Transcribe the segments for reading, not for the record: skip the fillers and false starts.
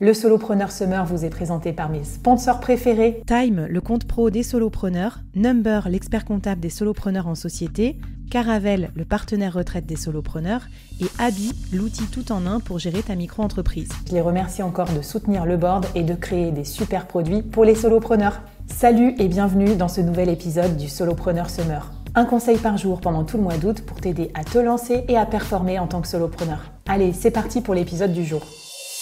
Le Solopreneur Summer vous est présenté par mes sponsors préférés. Time, le compte pro des solopreneurs, Number, l'expert comptable des solopreneurs en société, Caravel, le partenaire retraite des solopreneurs et Abi, l'outil tout en un pour gérer ta micro-entreprise. Je les remercie encore de soutenir le board et de créer des super produits pour les solopreneurs. Salut et bienvenue dans ce nouvel épisode du Solopreneur Summer. Un conseil par jour pendant tout le mois d'août pour t'aider à te lancer et à performer en tant que solopreneur. Allez, c'est parti pour l'épisode du jour.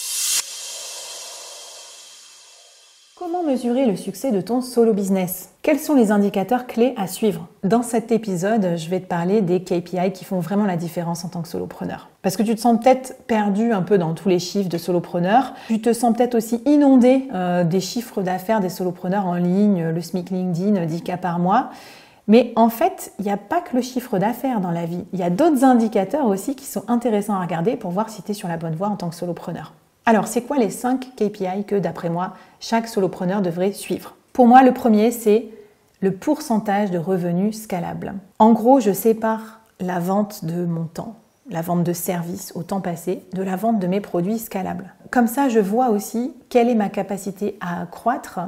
Comment mesurer le succès de ton solo business? Quels sont les indicateurs clés à suivre? Dans cet épisode, je vais te parler des KPI qui font vraiment la différence en tant que solopreneur. Parce que tu te sens peut-être perdu un peu dans tous les chiffres de solopreneurs. Tu te sens peut-être aussi inondé des chiffres d'affaires des solopreneurs en ligne, le SMIC LinkedIn, 10K par mois. Mais en fait, il n'y a pas que le chiffre d'affaires dans la vie. Il y a d'autres indicateurs aussi qui sont intéressants à regarder pour voir si tu es sur la bonne voie en tant que solopreneur. Alors, c'est quoi les 5 KPI que, d'après moi, chaque solopreneur devrait suivre? Pour moi, le premier, c'est le pourcentage de revenus scalables. En gros, je sépare la vente de mon temps, la vente de services au temps passé, de la vente de mes produits scalables. Comme ça, je vois aussi quelle est ma capacité à croître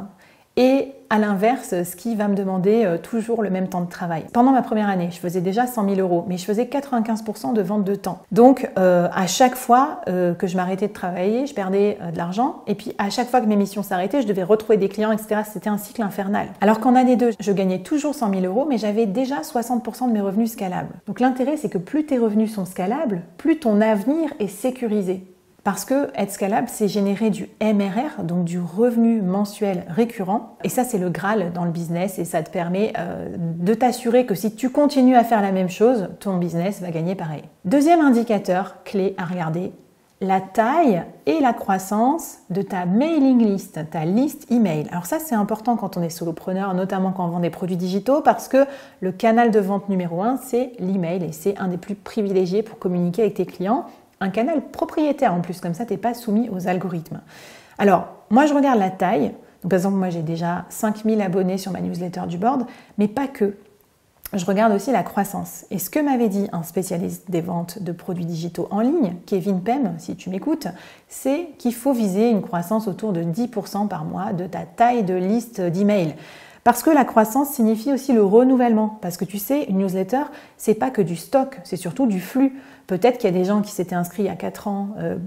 et à l'inverse, ce qui va me demander toujours le même temps de travail. Pendant ma première année, je faisais déjà 100 000 €, mais je faisais 95% de vente de temps. Donc, à chaque fois que je m'arrêtais de travailler, je perdais de l'argent. Et puis, à chaque fois que mes missions s'arrêtaient, je devais retrouver des clients, etc. C'était un cycle infernal. Alors qu'en année 2, je gagnais toujours 100 000 €, mais j'avais déjà 60% de mes revenus scalables. Donc, l'intérêt, c'est que plus tes revenus sont scalables, plus ton avenir est sécurisé. Parce que être scalable, c'est générer du MRR, donc du revenu mensuel récurrent. Et ça, c'est le Graal dans le business et ça te permet de t'assurer que si tu continues à faire la même chose, ton business va gagner pareil. Deuxième indicateur clé à regarder, la taille et la croissance de ta mailing list, ta liste email. Alors ça, c'est important quand on est solopreneur, notamment quand on vend des produits digitaux, parce que le canal de vente numéro 1, c'est l'email et c'est un des plus privilégiés pour communiquer avec tes clients. Un canal propriétaire en plus, comme ça, tu n'es pas soumis aux algorithmes. Alors, moi, je regarde la taille. Donc, par exemple, moi, j'ai déjà 5000 abonnés sur ma newsletter du board, mais pas que. Je regarde aussi la croissance. Et ce que m'avait dit un spécialiste des ventes de produits digitaux en ligne, Kevin Pem, si tu m'écoutes, c'est qu'il faut viser une croissance autour de 10% par mois de ta taille de liste d'email. Parce que la croissance signifie aussi le renouvellement. Parce que tu sais, une newsletter, c'est pas que du stock, c'est surtout du flux. Peut-être qu'il y a des gens qui s'étaient inscrits il y a 4 ans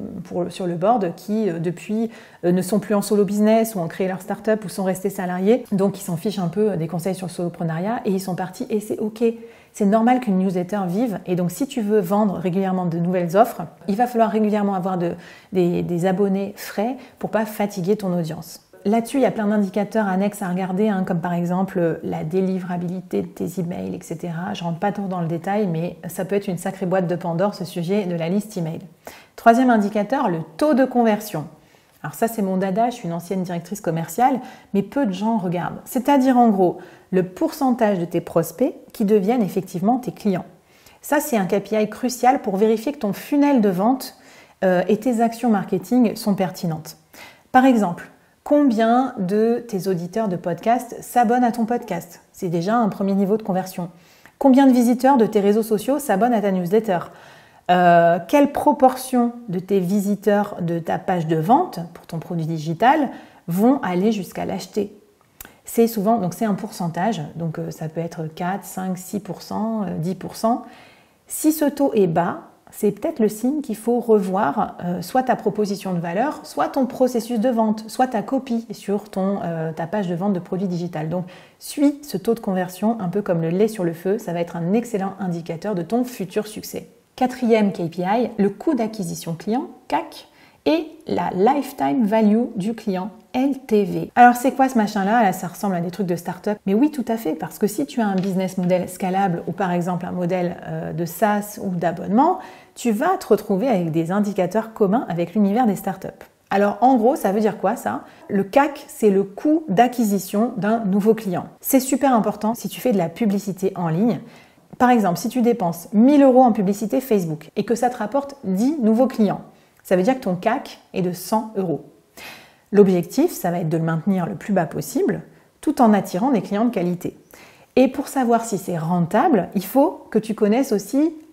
sur le board qui, depuis, ne sont plus en solo business ou ont créé leur start-up ou sont restés salariés. Donc, ils s'en fichent un peu des conseils sur le soloprenariat et ils sont partis et c'est OK. C'est normal qu'une newsletter vive. Et donc, si tu veux vendre régulièrement de nouvelles offres, il va falloir régulièrement avoir des abonnés frais pour pas fatiguer ton audience. Là-dessus, il y a plein d'indicateurs annexes à regarder, comme par exemple la délivrabilité de tes emails, etc. Je ne rentre pas trop dans le détail, mais ça peut être une sacrée boîte de Pandore, ce sujet de la liste email. Troisième indicateur, le taux de conversion. Alors ça, c'est mon dada, je suis une ancienne directrice commerciale, mais peu de gens regardent. C'est-à-dire, en gros, le pourcentage de tes prospects qui deviennent effectivement tes clients. Ça, c'est un KPI crucial pour vérifier que ton funnel de vente et tes actions marketing sont pertinentes. Par exemple, combien de tes auditeurs de podcast s'abonnent à ton podcast? C'est déjà un premier niveau de conversion. Combien de visiteurs de tes réseaux sociaux s'abonnent à ta newsletter? Quelle proportion de tes visiteurs de ta page de vente pour ton produit digital vont aller jusqu'à l'acheter? C'est souvent, donc c'est un pourcentage, donc ça peut être 4, 5, 6%, 10%. Si ce taux est bas, c'est peut-être le signe qu'il faut revoir soit ta proposition de valeur, soit ton processus de vente, soit ta copie sur ta page de vente de produits digital. Donc, suis ce taux de conversion un peu comme le lait sur le feu. Ça va être un excellent indicateur de ton futur succès. Quatrième KPI, le coût d'acquisition client, CAC, et la lifetime value du client, LTV. Alors c'est quoi ce machin-là? Là, ça ressemble à des trucs de start-up. Mais oui, tout à fait, parce que si tu as un business model scalable ou par exemple un modèle de SaaS ou d'abonnement, tu vas te retrouver avec des indicateurs communs avec l'univers des startups. Alors en gros, ça veut dire quoi ça? Le CAC, c'est le coût d'acquisition d'un nouveau client. C'est super important si tu fais de la publicité en ligne. Par exemple, si tu dépenses 1 000 € en publicité Facebook et que ça te rapporte 10 nouveaux clients, ça veut dire que ton CAC est de 100 €. L'objectif, ça va être de le maintenir le plus bas possible, tout en attirant des clients de qualité. Et pour savoir si c'est rentable, il faut que tu connaisses aussi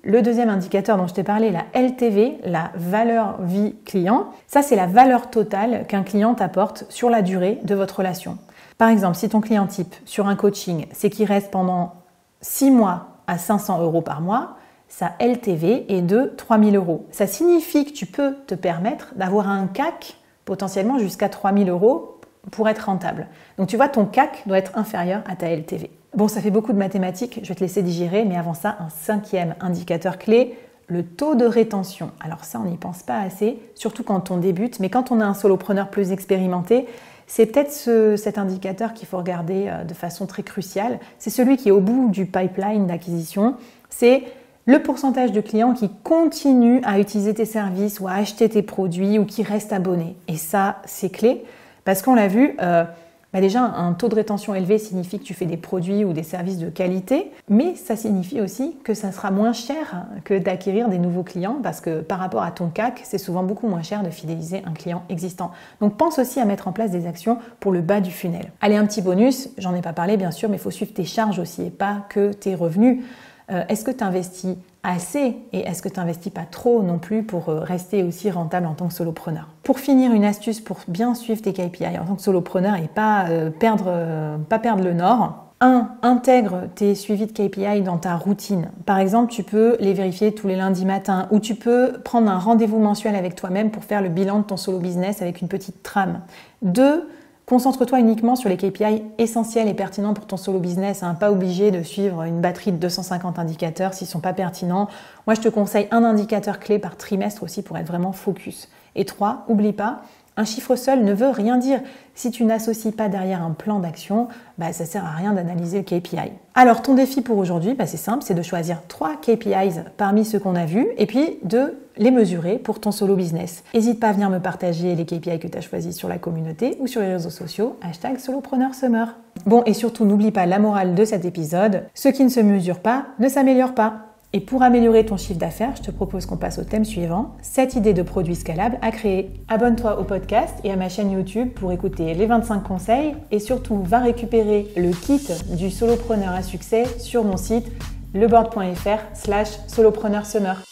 le deuxième indicateur dont je t'ai parlé, la LTV, la valeur vie client, ça c'est la valeur totale qu'un client t'apporte sur la durée de votre relation. Par exemple, si ton client type sur un coaching, c'est qu'il reste pendant 6 mois à 500 € par mois, sa LTV est de 3000 €. Ça signifie que tu peux te permettre d'avoir un CAC potentiellement jusqu'à 3000 € pour être rentable. Donc tu vois, ton CAC doit être inférieur à ta LTV. Bon, ça fait beaucoup de mathématiques, je vais te laisser digérer, mais avant ça, un cinquième indicateur clé, le taux de rétention. Alors ça, on n'y pense pas assez, surtout quand on débute, mais quand on a un solopreneur plus expérimenté, c'est peut-être cet indicateur qu'il faut regarder de façon très cruciale. C'est celui qui est au bout du pipeline d'acquisition. C'est le pourcentage de clients qui continuent à utiliser tes services ou à acheter tes produits ou qui restent abonnés. Et ça, c'est clé parce qu'on l'a vu, déjà un taux de rétention élevé signifie que tu fais des produits ou des services de qualité, mais ça signifie aussi que ça sera moins cher que d'acquérir des nouveaux clients parce que par rapport à ton CAC, c'est souvent beaucoup moins cher de fidéliser un client existant. Donc pense aussi à mettre en place des actions pour le bas du funnel. Allez, un petit bonus, j'en ai pas parlé bien sûr, mais il faut suivre tes charges aussi et pas que tes revenus. Est-ce que tu investis assez et est-ce que tu n'investis pas trop non plus pour rester aussi rentable en tant que solopreneur? Pour finir, une astuce pour bien suivre tes KPI en tant que solopreneur et pas perdre le nord. 1. Intègre tes suivis de KPI dans ta routine. Par exemple, tu peux les vérifier tous les lundis matins ou tu peux prendre un rendez-vous mensuel avec toi-même pour faire le bilan de ton solo business avec une petite trame. 2. Concentre-toi uniquement sur les KPI essentiels et pertinents pour ton solo business. Pas obligé de suivre une batterie de 250 indicateurs s'ils ne sont pas pertinents. Moi, je te conseille un indicateur clé par trimestre aussi pour être vraiment focus. Et 3, oublie pas, un chiffre seul ne veut rien dire. Si tu n'associes pas derrière un plan d'action, ça ne sert à rien d'analyser le KPI. Alors, ton défi pour aujourd'hui, c'est simple, c'est de choisir 3 KPIs parmi ceux qu'on a vus et puis de les mesurer pour ton solo business. N'hésite pas à venir me partager les KPI que tu as choisis sur la communauté ou sur les réseaux sociaux, #SolopreneurSummer. Bon, et surtout, n'oublie pas la morale de cet épisode, ce qui ne se mesure pas ne s'améliore pas. Et pour améliorer ton chiffre d'affaires, je te propose qu'on passe au thème suivant, 7 idées de produits scalables à créer. Abonne-toi au podcast et à ma chaîne YouTube pour écouter les 25 conseils et surtout va récupérer le kit du solopreneur à succès sur mon site leboard.fr/solopreneursummer.